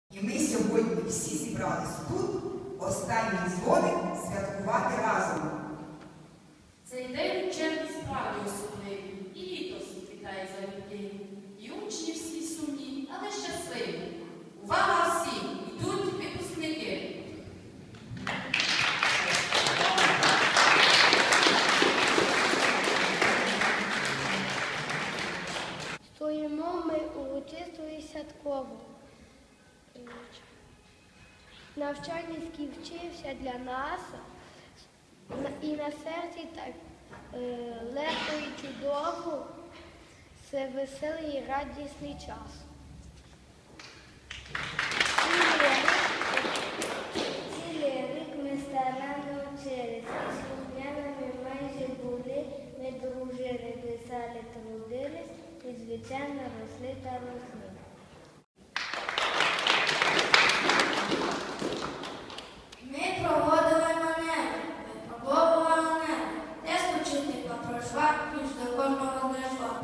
І ми сьогодні всі зібрались тут, останній дзвоник святкувати разом. Цей день вчебні справді особливі, і літо світає за людей. І учні всі сумні, але щасливі. Увага всім! Йдуть випускники! Стоїмо ми урочисто і святково. Навчання скінчився для нас, і на серці так легко і чудово, це веселий і радісний час. Цілий рік ми старанно вчились, і слухняними майже були, ми дружили, писали, трудились, і, звичайно, росли та росли. Ми проводили маневри, випробовували нерви, тест учителька пройшла, ніж до кожного знайшла.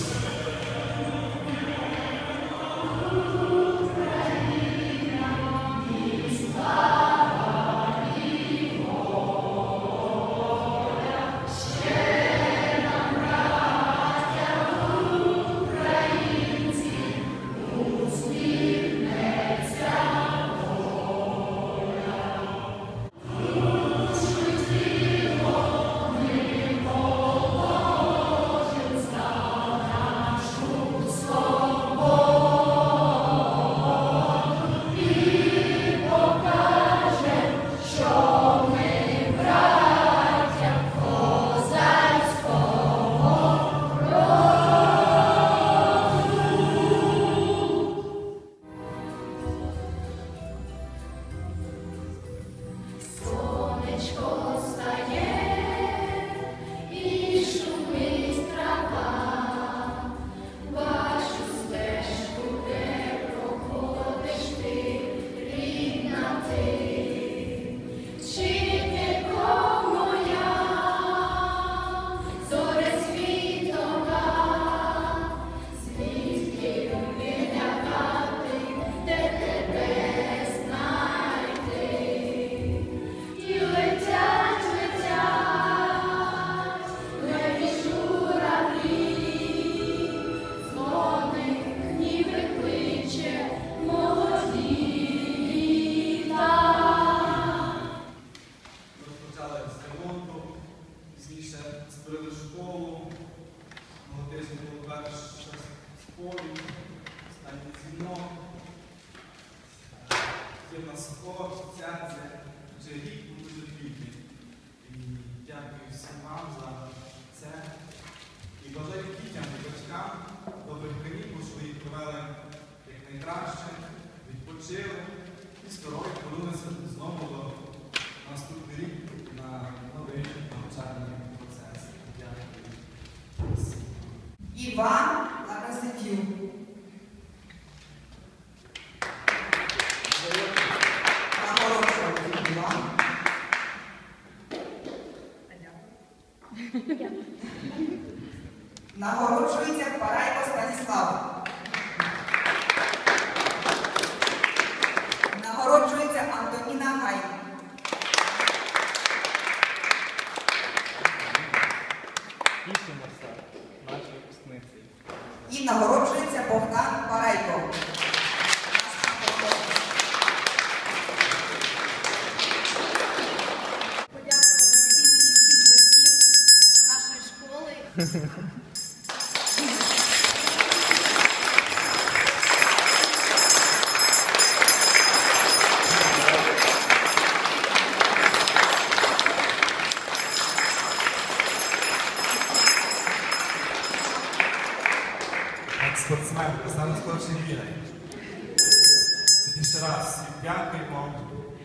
Збирали школу, молодежні було перше сповідь, останній дзвінок. Є в нас хор, асоціація, вже рік дуже плідний. І дякую всім вам за це. І бажаю дітям і батькам добрих канікул, що ви їх провели якнайкраще, відпочили і здоров'я повернулися знову до наступний рік на новий навчальний процес. Дякую. Іван Ларасифів. Нагороджується Іван. Нагороджується Парайко Станіслав. Нагороджується Антоніна Гай. Тішимося нашій випускниці. І нагороджується Богдан Парайко. Подякувати всім батьків нашої школи. Як спортсмен, саме скорше бігає. І ще раз дякуємо.